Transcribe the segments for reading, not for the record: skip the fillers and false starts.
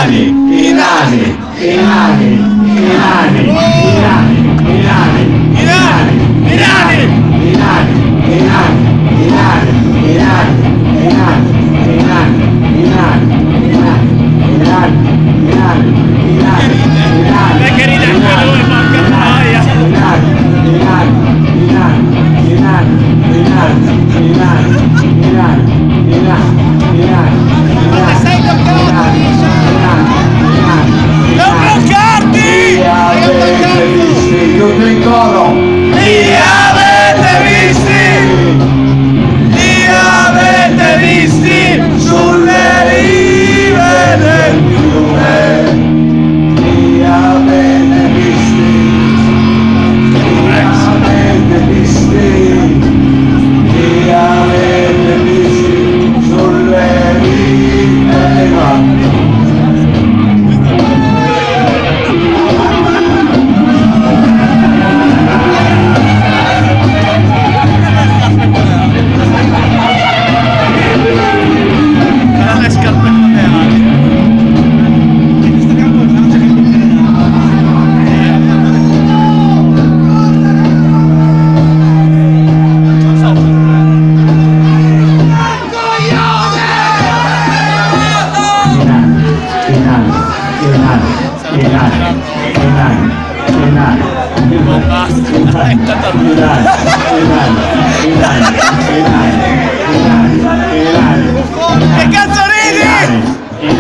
Che cazzo ridi?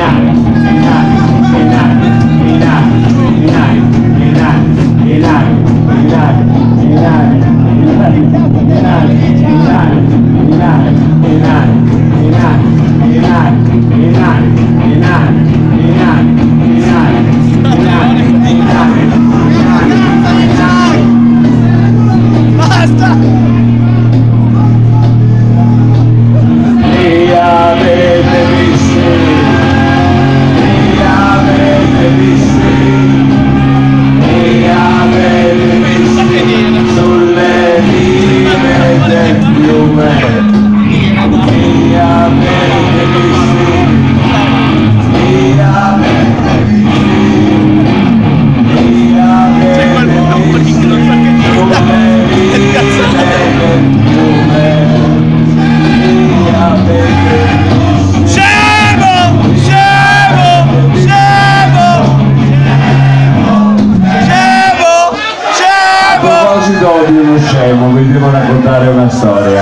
Di uno scemo, vi devo raccontare una storia.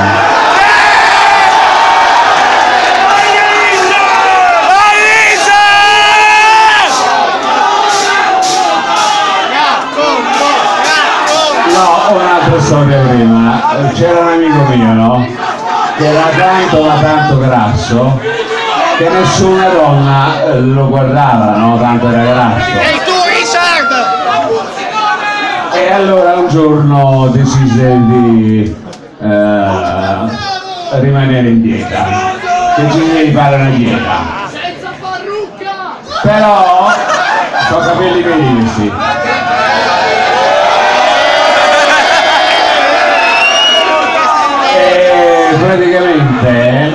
No, un'altra storia prima. C'era un amico mio, no? Che era tanto ma tanto grasso che nessuna donna lo guardava, no? Tanto era grasso. E allora un giorno decise di rimanere in dieta, decise di fare una dieta, però ho capelli bellissimi. E praticamente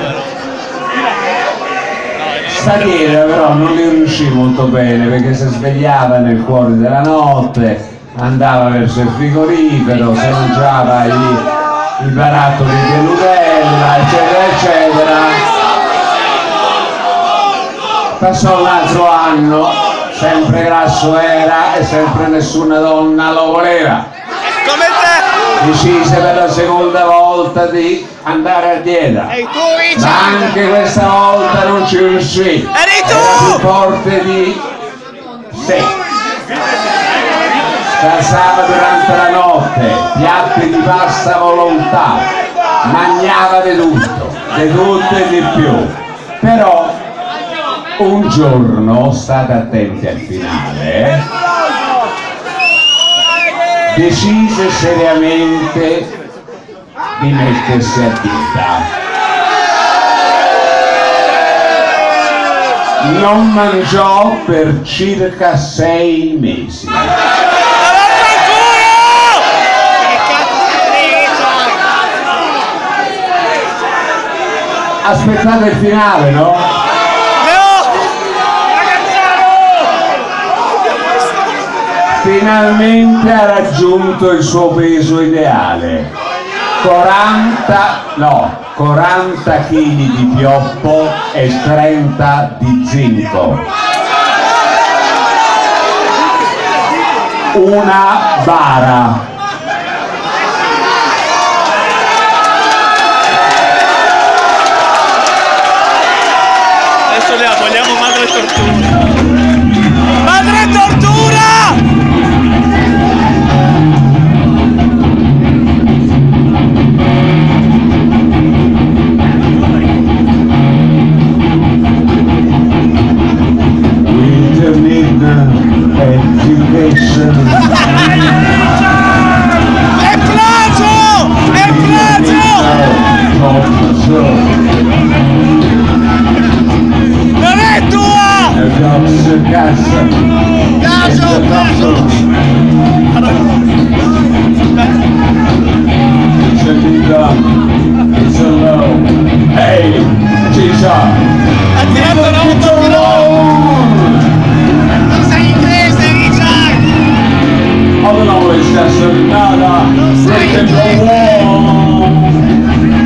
sta dieta però non li riuscì molto bene perché si svegliava nel cuore della notte, andava verso il frigorifero, si mangiava i barattoli di Nutella, eccetera eccetera. Passò un altro anno, sempre grasso era e sempre nessuna donna lo voleva. Come te! Decise per la seconda volta di andare a dieta, ma anche questa volta non ci riuscì. Eri tu! Era più forte di sé. Scansava durante la notte, piatti di pasta a volontà, mangiava di tutto e di più. Però un giorno, state attenti al finale, decise seriamente di mettersi a dieta. Non mangiò per circa 6 mesi. Aspettate il finale, no? finalmente ha raggiunto il suo peso ideale. 40 kg di pioppo e 30 di zinco. Una bara. Adesso la vogliamo madre tortura. Madre tortura! Education. È plagio! È plagio! Non è tua! Caso!